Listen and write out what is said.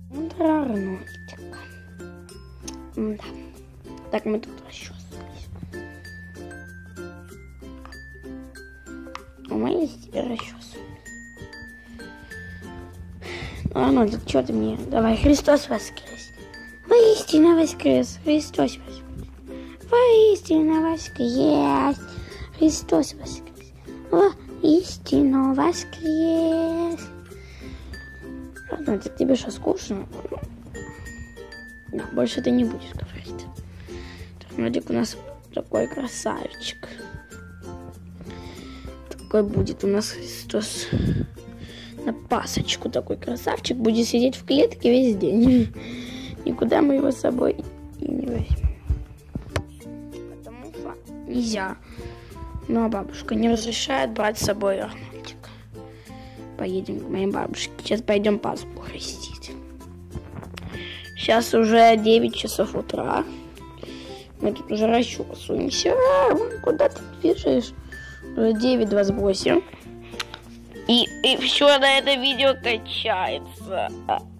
Арнольдик. Да. Так, мы тут расчесывались. Мы здесь расчесывались. Арнольдик, что ты мне? Давай, Христос воскрес. Воистину воскрес. Христос воскрес. Воистину воскрес. Христос воскрес. Воистину воскрес. Арнольдик, тебе что, скучно? Да, больше ты не будешь говорить. Арнольдик у нас такой красавчик. Такой будет у нас Христос. На пасочку такой красавчик. Будет сидеть в клетке весь день. Никуда мы его с собой и не возьмем. Потому что нельзя. Ну, а бабушка не разрешает брать с собой Арнольдика. Поедем к моей бабушке. Сейчас пойдем пасху крестить. Сейчас уже 9 часов утра. Мы тут уже расчесываемся. Куда ты бежишь? Уже 9:28. И все на это видео качается.